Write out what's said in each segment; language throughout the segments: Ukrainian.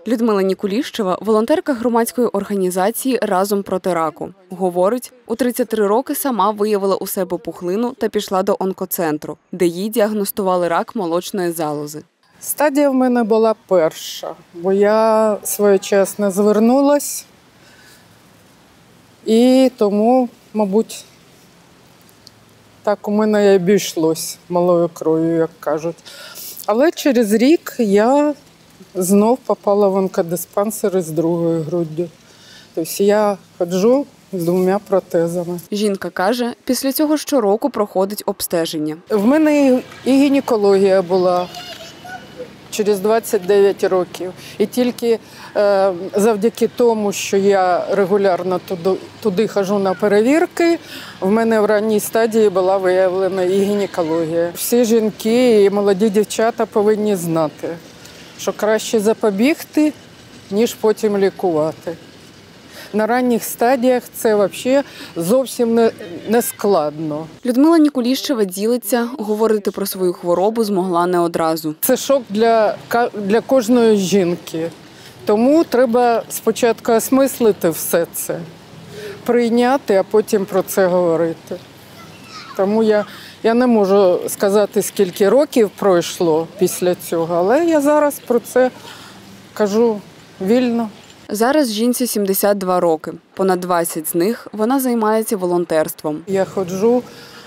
Людмила Нікуліщева – волонтерка громадської організації «Разом проти раку». Говорить, у 33 роки сама виявила у себе пухлину та пішла до онкоцентру, де їй діагностували рак молочної залози. Стадія в мене була перша, бо я своєчасно звернулась і тому, мабуть, так у мене і обійшлось малою кров'ю, як кажуть. Але через рік я знов попала в онкодиспансер з другою груддю. Тобто я ходжу з 2 протезами. Жінка каже, після цього щороку проходить обстеження. В мене і гінекологія була через 29 років. І тільки завдяки тому, що я регулярно туди ходжу на перевірки, в мене в ранній стадії була виявлена і гінекологія. Всі жінки і молоді дівчата повинні знати, що краще запобігти, ніж потім лікувати. На ранніх стадіях це взагалі зовсім не складно. Людмила Нікуліщева ділиться, говорити про свою хворобу змогла не одразу. Це шок для кожної жінки. Тому треба спочатку осмислити все це, прийняти, а потім про це говорити. Тому я не можу сказати, скільки років пройшло після цього, але я зараз про це кажу вільно. Зараз жінці 72 роки. Понад 20 з них вона займається волонтерством. Я ходжу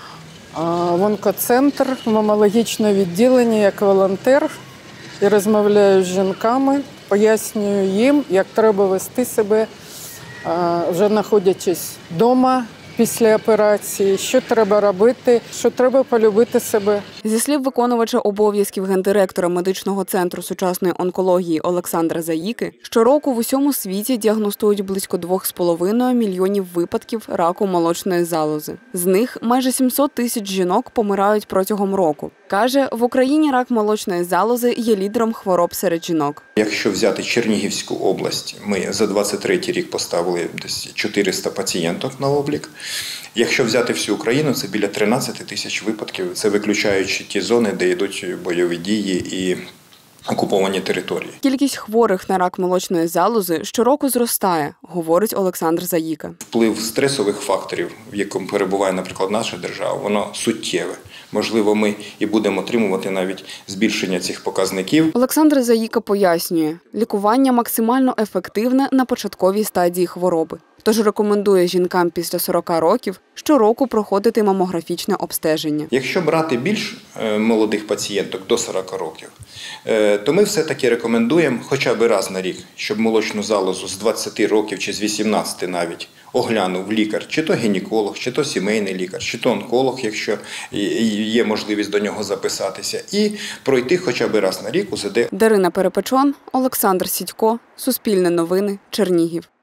в онкоцентр, в мамологічне відділення як волонтер і розмовляю з жінками, пояснюю їм, як треба вести себе, вже знаходячись вдома після операції, що треба робити, що треба полюбити себе. Зі слів виконувача обов'язків гендиректора медичного центру сучасної онкології Олександра Заїки, щороку в усьому світі діагностують близько 2,5 мільйонів випадків раку молочної залози. З них майже 700 тисяч жінок помирають протягом року. Каже, в Україні рак молочної залози є лідером хвороб серед жінок. Якщо взяти Чернігівську область, ми за 23-й рік поставили десь 400 пацієнток на облік. Якщо взяти всю Україну, це біля 13 тисяч випадків, це виключаючи ті зони, де йдуть бойові дії і окуповані території. Кількість хворих на рак молочної залози щороку зростає, говорить Олександр Заїка. Вплив стресових факторів, в якому перебуває, наприклад, наша держава, воно суттєве. Можливо, ми і будемо отримувати навіть збільшення цих показників. Олександр Заїка пояснює, лікування максимально ефективне на початковій стадії хвороби. Тож рекомендує жінкам після 40 років щороку проходити мамографічне обстеження. Якщо брати більш молодих пацієнток до 40 років, то ми все-таки рекомендуємо хоча б раз на рік, щоб молочну залозу з 20 років чи з 18 навіть оглянув лікар, чи то гінеколог, чи то сімейний лікар, чи то онколог, якщо є можливість до нього записатися, і пройти хоча б раз на рік УЗД. Дарина Перепечон, Олександр Сідько, Суспільне новини, Чернігів.